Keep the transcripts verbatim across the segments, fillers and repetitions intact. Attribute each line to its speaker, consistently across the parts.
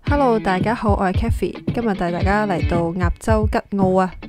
Speaker 1: Hello， 大家好，我係 Kathy， 今日帶大家嚟到鴨洲吉澳啊。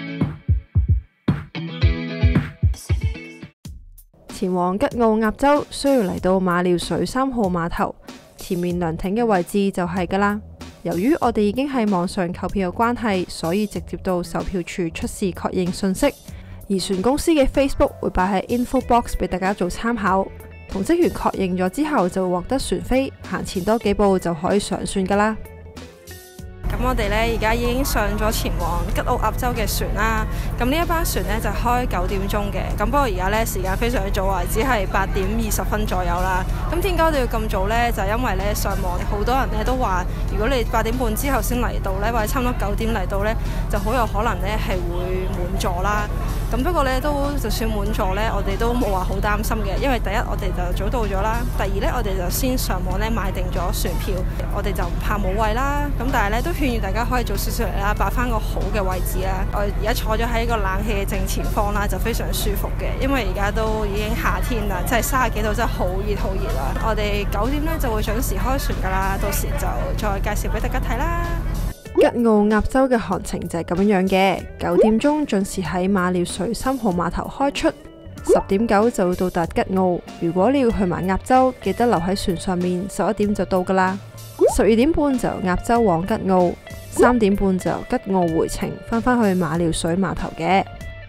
Speaker 1: 前往吉澳鴨洲需要嚟到馬料水三號碼頭，前面涼亭嘅位置就係噶啦。由於我哋已經喺網上購票嘅關係，所以直接到售票處出示確認信息，而船公司嘅 Facebook 會擺喺 info box 俾大家做參考。同職員確認咗之後，就會獲得船飛，行前多幾步就可以上船噶啦。
Speaker 2: 咁我哋呢而家已經上咗前往吉澳鴨洲嘅船啦。咁呢一班船呢就開九點鐘嘅。咁不過而家呢時間非常之早啊，只係八點二十分左右啦。咁點解我哋要咁早呢？就因為呢上網好多人呢都話，如果你八點半之後先嚟到呢，或者差唔多九點嚟到呢，就好有可能呢係會滿座啦。咁不過呢，都就算滿座呢，我哋都冇話好擔心嘅，因為第一我哋就早到咗啦，第二呢，我哋就先上網呢買定咗船票，我哋就唔怕冇位啦。咁但係呢，都勸喻大家可以早少少嚟啦，擺翻個好嘅位置啦。我而家坐咗喺個冷氣嘅正前方啦，就非常舒服嘅，因為而家都已經夏天啦，即係三十幾度，真係好熱好熱啦。我哋九點呢就會準時開船噶啦，到時就再介紹俾大家睇啦。
Speaker 1: 吉澳鴨洲嘅航程就係咁樣嘅，九點鐘準時喺馬料水三號碼頭開出，十點九就會到達吉澳。如果你要去埋鴨洲，記得留喺船上面，十一點就到噶啦。十二點半就由鴨洲往吉澳，三點半就由吉澳回程，返返去馬料水碼頭嘅。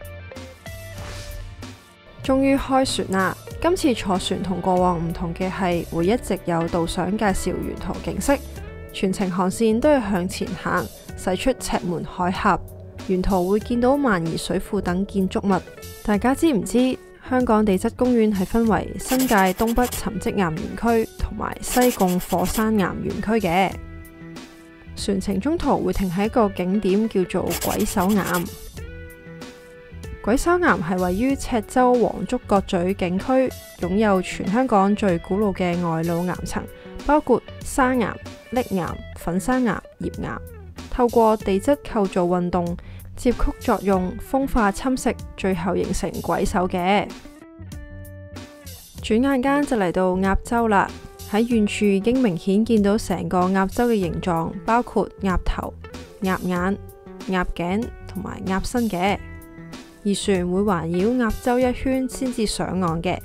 Speaker 1: 終於開船啦！今次坐船同過往唔同嘅係，會一直有導賞介紹沿途景色。全程航線都係向前行，駛出赤門海峽，沿途會見到萬宜水庫等建築物。大家知唔知香港地質公園係分為新界東北沉積岩園區同埋西貢火山岩園區嘅？船程中途會停喺一個景點叫做鬼手岩。鬼手岩係位於赤洲黃竹角咀景區，擁有全香港最古老嘅外露岩層，包括砂岩、礫岩、粉砂岩、頁岩，透過地質構造運動、接曲作用、風化侵蝕，最後形成鬼手嘅。轉眼間就嚟到鴨洲啦，喺遠處已經明顯見到成個鴨洲嘅形狀，包括鴨頭、鴨眼、鴨頸同埋鴨身嘅。而船會環繞鴨洲一圈先至上岸嘅。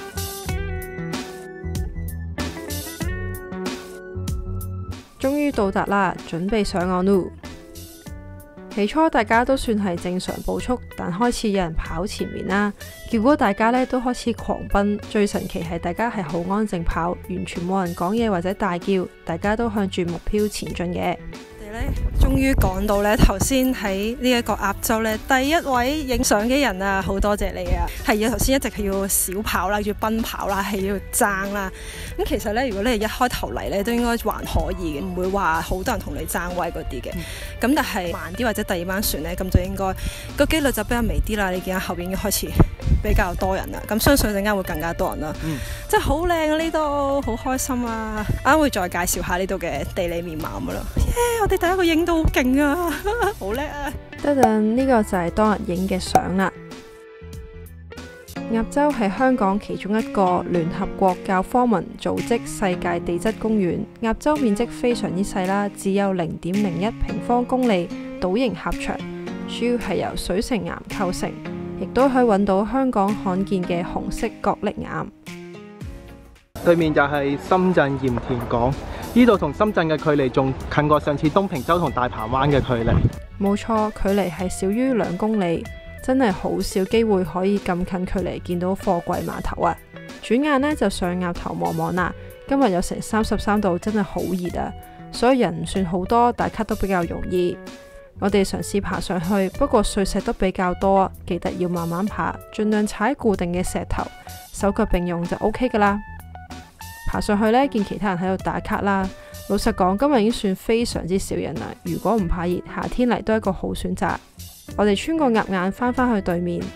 Speaker 1: 終於到達啦，準備上岸嚕。起初大家都算係正常步速，但開始有人跑前面啦，結果大家呢都開始狂奔。最神奇係大家係好安靜跑，完全冇人講嘢或者大叫，大家都向住目標前進嘅。
Speaker 2: 終於趕到呢，頭先喺呢一個鴨洲呢，第一位影相嘅人啊，好多謝你啊！係啊，頭先一直係要小跑啦，要奔跑啦，係要爭啦。咁其實呢，如果你係一開頭嚟呢，都應該還可以嘅，唔會話好多人同你爭位嗰啲嘅。咁、嗯、但係慢啲或者第二班船呢，咁就應該個機率就比較微啲啦。你見下後邊已經開始比較多人啦，咁相信陣間會更加多人啦。嗯、真係好靚啊！呢度好開心啊！啱會再介紹下呢度嘅地理面貌咁咯。耶！我哋第一個影到好勁啊，好叻啊！
Speaker 1: 得陣，呢個就係當日影嘅相啦。鴨洲係香港其中一個聯合國教科文組織世界地質公園。鴨洲面積非常之細啦，只有零點零一平方公里，島形狹長，主要係由水成岩構成，亦都可以揾到香港罕見嘅紅色角礫岩。
Speaker 3: 對面就係深圳鹽田港，呢度同深圳嘅距離仲近過上次東平洲同大鵬灣嘅距離。
Speaker 1: 冇錯，距離係少於兩公里，真係好少機會可以咁近距離見到貨櫃碼頭啊！轉眼呢就上鴨頭望望啦，今日有成三十三度，真係好熱啊！所以人唔算好多，打卡都比較容易。我哋嘗試爬上去，不過碎石都比較多，記得要慢慢爬，盡量踩固定嘅石頭，手腳並用就 OK 噶啦。爬上去呢，見其他人喺度打卡啦。老實講，今日已經算非常之少人啦。如果唔怕熱，夏天嚟都係一個好選擇。我哋穿過鴨眼返返去對面，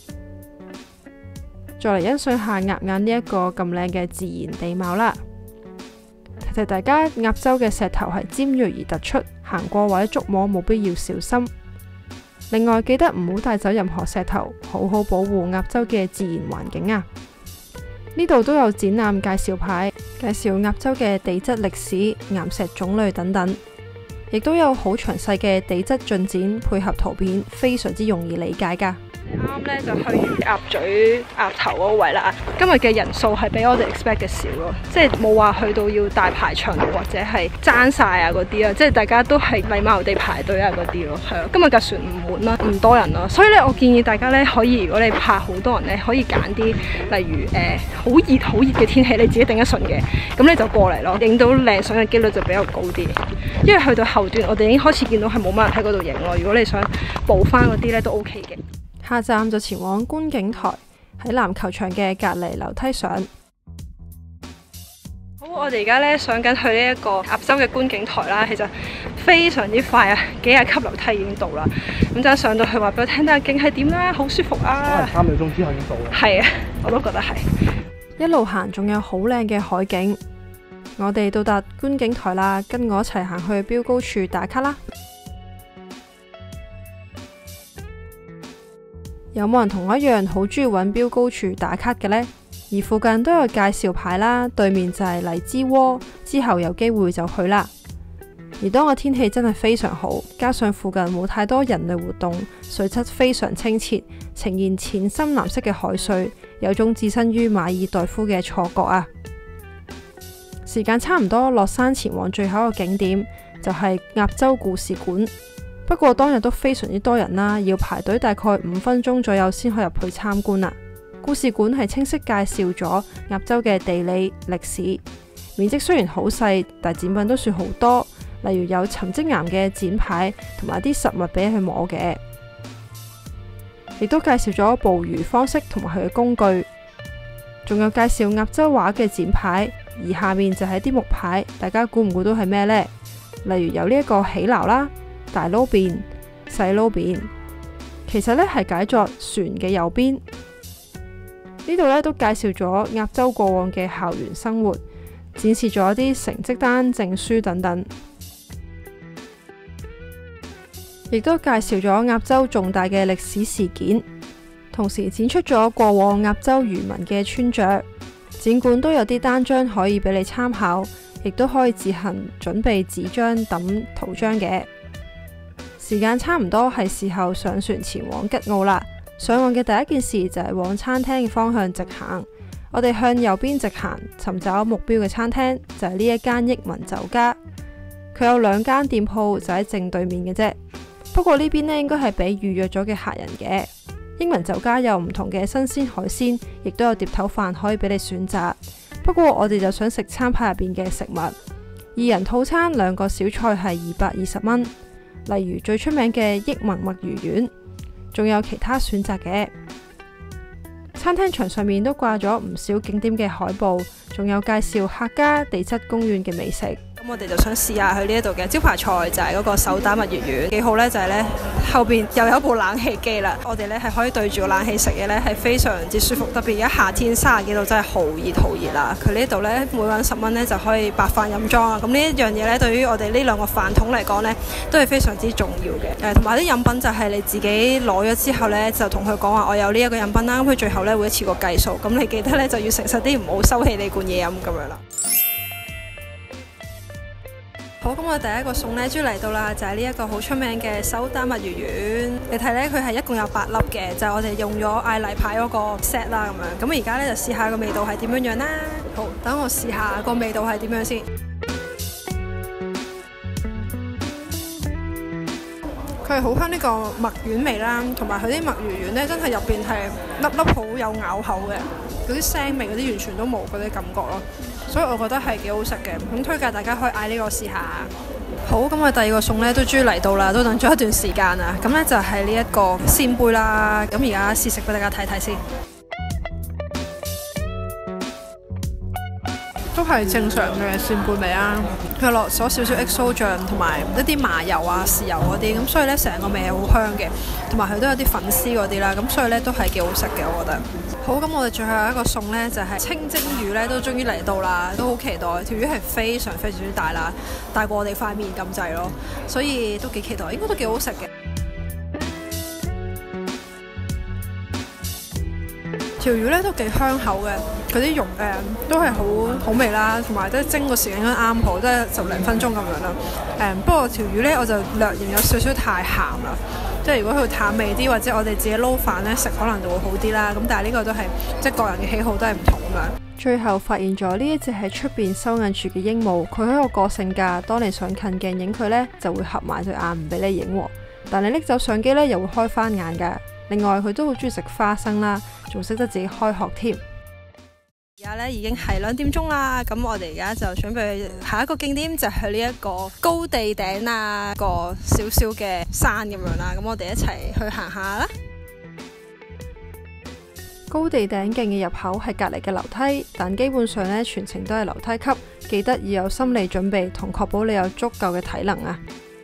Speaker 1: 再嚟欣賞下鴨眼呢一個咁靚嘅自然地貌啦。提提大家，鴨洲嘅石頭係尖銳而突出，行過或者觸摸冇必要小心。另外記得唔好帶走任何石頭，好好保護鴨洲嘅自然環境啊！ 呢度都有展覽介紹牌，介紹鴨洲嘅地質歷史、岩石種類等等，亦都有好詳細嘅地質進展，配合圖片，非常之容易理解㗎。啱咧就去完鴨嘴鴨頭嗰個位啦。今日嘅人數係比我哋 expect 嘅少咯，即係冇話去到要大排長龍或者係爭晒啊嗰啲啊，即係大家都係禮貌地排隊啊嗰啲咯。係啊，今日架船唔滿啦，唔多人啦，所以咧我建議大家咧可以，如果你怕好多人咧，可以揀啲例如誒好熱好熱嘅天氣，你自己頂得順嘅，咁你就過嚟咯，影到靚相嘅機率就比較高啲。因為去到後段，我哋已經開始見到係冇乜人喺嗰度影咯。如果你想補翻嗰啲咧，都 OK 嘅。下站就前往觀景台，喺籃球場嘅隔離樓梯上。好，我哋而家咧上緊去呢一個鴨洲嘅觀景台啦，其實非常之快啊，幾廿級樓梯已經到啦。咁就上到去話俾我聽，睇下景係點啦，好舒服啊！
Speaker 3: 三秒鐘之後已經到啦。
Speaker 1: 係啊，我都覺得係。一路行仲有好靚嘅海景。我哋到達觀景台啦，跟我一齊行去標高處打卡啦。有冇人同我一樣好中意揾標高處打卡嘅呢？而附近都有介紹牌啦，對面就係荔枝窩，之後有機會就去啦。而當個天氣真係非常好，加上附近冇太多人類活動，水質非常清澈，呈現淺深藍色嘅海水，有種置身於馬爾代夫嘅錯覺啊！時間差唔多，落山前往最後一個景點，就係鴨洲故事館。不過當日都非常之多人啦，要排隊大概五分鐘左右先可以入去參觀啦。故事館係清晰介紹咗鴨洲嘅地理歷史，面積雖然好細，但展品都算好多，例如有沉積岩嘅展牌同埋啲實物俾佢摸嘅，亦都介紹咗捕魚方式同埋佢嘅工具，仲有介紹鴨洲話嘅展牌，而下面就係啲木牌，大家估唔估到係咩呢？例如有呢一個起錨啦、大撈邊、細撈邊，其實呢係解作船嘅右邊。呢度呢都介紹咗鴨洲過往嘅校園生活，展示咗一啲成績單、證書等等，亦都介紹咗鴨洲重大嘅歷史事件，同時展出咗過往鴨洲漁民嘅穿着。展館都有啲單張可以俾你參考，亦都可以自行準備紙張揼圖章嘅。時間差唔多係時候上船前往吉澳啦。上岸嘅第一件事就係往餐廳嘅方向直行。我哋向右邊直行，尋找目標嘅餐廳就係呢一間益文酒家。佢有兩間店鋪就喺正對面嘅啫。不過呢邊呢應該係俾預約咗嘅客人嘅。益文酒家有唔同嘅新鮮海鮮，亦都有碟頭飯可以俾你選擇。不過我哋就想食餐牌入邊嘅食物。二人套餐兩個小菜係二百二十蚊，例如最出名嘅益文墨魚丸，仲有其他選擇嘅。餐廳牆上面都掛咗唔少景點嘅海報，仲有介紹客家地質公園嘅美食。咁我哋就想試下去呢一度嘅招牌菜，就係嗰個手打墨魚丸。幾好呢，就係呢後邊又有一部冷氣機啦，我哋呢係可以對住個冷氣食嘢呢，係非常之舒服。特別而家夏天三十幾度真係好熱好熱啦。佢呢度呢，每個人十蚊呢就可以白飯飲裝啊。咁呢一樣嘢呢，對於我哋呢兩個飯桶嚟講呢，都係非常之重要嘅。誒，同埋啲飲品就係你自己攞咗之後呢，就同佢講話我有呢一個飲品啦。咁佢最後呢會一次過計數。咁你記得呢，就要誠實啲，唔好收起你罐嘢飲咁樣啦。好，咁我第一個餸呢，終於嚟到啦，就係呢一個好出名嘅手打墨魚丸。你睇呢，佢係一共有八粒嘅，就係我哋用咗嗌例牌嗰個 set 啦咁樣。咁而家呢，就試下個味道係點樣樣啦。好，等我試下個味道係點樣先。佢係好香呢個墨丸味啦，同埋佢啲墨魚丸呢，真係入邊係粒粒好有咬口嘅。嗰啲腥味嗰啲完全都冇嗰啲感覺咯，所以我覺得係幾好食嘅。咁推介大家可以嗌呢個試下。好，咁我第二個餸呢都終於嚟到啦，都等咗一段時間啊。咁呢就係呢一個鮮貝啦。咁而家試食俾大家睇睇先，都係正常嘅鮮貝味啊。佢落咗少少 X O 醬同埋一啲麻油啊、豉油嗰啲，咁所以呢成個味係好香嘅，同埋佢都有啲粉絲嗰啲啦，咁所以呢都係幾好食嘅，我覺得。好，咁我哋最後一個餸呢，就係清蒸魚呢，都終於嚟到啦，都好期待。條魚係非常非常之大啦，大過我哋塊面咁滯咯，所以都幾期待，應該都幾好食嘅。
Speaker 2: 條魚咧都幾香口嘅，佢啲肉誒都係好好味啦，同埋都蒸個時間應該啱好，都係十零分鐘咁樣啦。誒不過條魚咧我就略嫌有少少太鹹啦，即係如果佢淡味啲，或者我哋自己撈飯咧食可能就會好啲啦。咁但係呢個都係即係個人嘅喜好都係唔同咁樣。
Speaker 1: 最後發現咗呢一隻喺出邊收銀處嘅鸚鵡，佢喺個個性㗎，當你想近鏡影佢呢，就會合埋對眼唔俾你影喎。但你拎走相機呢，又會開翻眼㗎。另外佢都好中意食花生啦，仲識得自己開殼添。
Speaker 2: 而家咧已經係兩點鐘啦，咁我哋而家就準備下一個景點，就去呢一個高地頂啊，個少少嘅山咁樣啦。咁我哋一齊去行下啦。
Speaker 1: 高地頂徑嘅入口係隔離嘅樓梯，但基本上呢，全程都係樓梯級，記得要有心理準備同確保你有足夠嘅體能啊！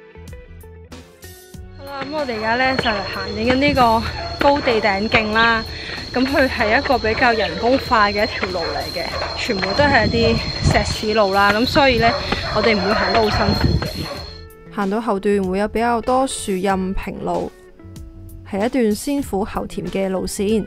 Speaker 2: 咁我哋而家咧就行緊呢個高地頂徑啦，咁佢係一個比較人工化嘅一條路嚟嘅，全部都係一啲石屎路啦，咁所以咧我哋唔會行得好辛苦嘅。
Speaker 1: 行到後段會有比較多樹蔭平路，係一段先苦後甜嘅路線。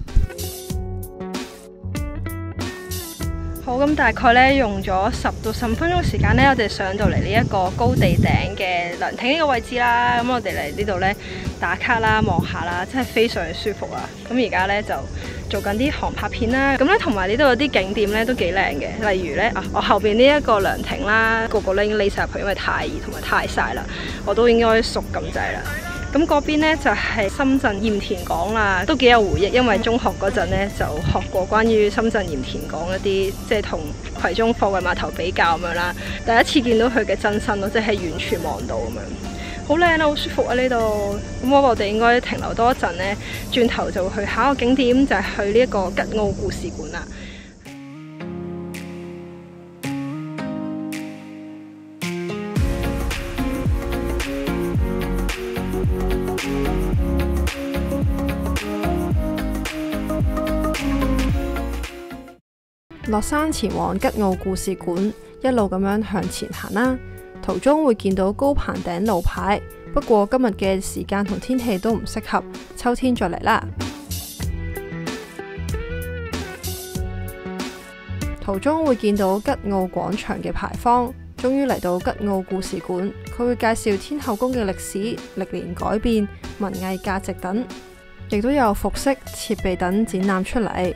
Speaker 2: 好，咁大概咧用咗十到十五分鐘嘅時間咧，我哋上到嚟呢一個高地頂嘅涼亭呢個位置啦。咁我哋嚟呢度咧打卡啦、望下啦，真係非常之舒服啊！咁而家咧就做緊啲航拍片啦。咁咧同埋呢度有啲景點咧都幾靚嘅，例如咧啊，我後邊呢一個涼亭啦，個個咧已經匿晒入去，因為太熱同埋太曬啦，我都應該熟咁滯啦。咁嗰邊呢就係深圳鹽田港啦，都幾有回憶，因為中學嗰陣呢就學過關於深圳鹽田港一啲，即係同葵涌貨櫃碼頭比較咁樣啦。第一次見到佢嘅真身咯，即係遠處望到咁樣，好靚啊，好舒服啊呢度。咁我哋應該停留多一陣呢，轉頭就會去下一個景點，就係去呢一個吉澳故事館啦。
Speaker 1: 落山前往吉澳故事館，一路咁樣向前行啦。途中會見到高棚頂路牌，不過今日嘅時間同天氣都唔適合，秋天再嚟啦。途中會見到吉澳廣場嘅牌坊，終於嚟到吉澳故事館，佢會介紹天后宮嘅歷史、歷年改變、文藝價值等，亦都有服飾、設備等展覽出嚟。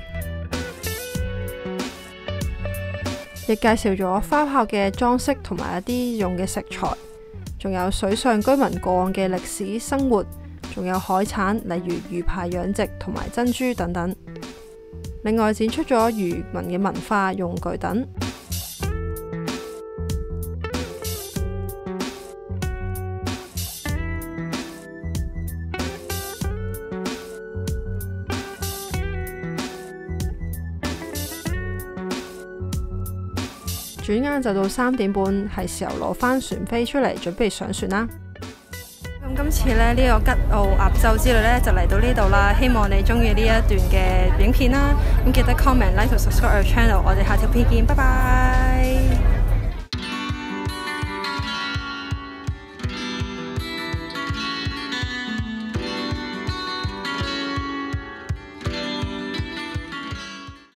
Speaker 1: 亦介紹咗花炮嘅裝飾同埋一啲用嘅食材，仲有水上居民過往嘅歷史生活，仲有海產，例如魚排養殖同埋珍珠等等。另外展出咗漁民嘅文化用具等。轉眼就到三點半，係時候攞返船飛出嚟，準備上船啦。
Speaker 2: 咁今次咧呢、呢個吉澳鴨洲之旅咧就嚟到呢度啦，希望你中意呢一段嘅影片啦。咁記得 comment、like 同 subscribe 我 channel，我哋下條片見，拜拜。